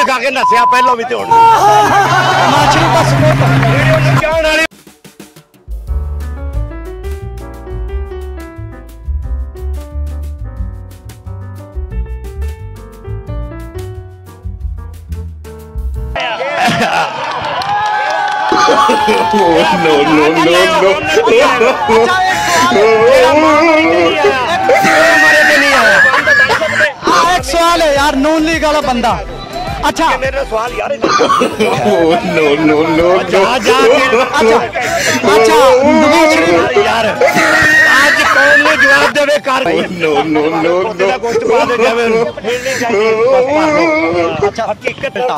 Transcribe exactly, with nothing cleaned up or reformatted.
दिखा के नसिया पहलों भी तो no no no एक सवाल है यार, नून लीग वाला बंदा। अच्छा मेरा सवाल यार no no no अच्छा अच्छा यार आज कौन ने जवाब देवे कर no no no गोश्त पा दे जावे फिर नहीं चाहिए अच्छा हकीकत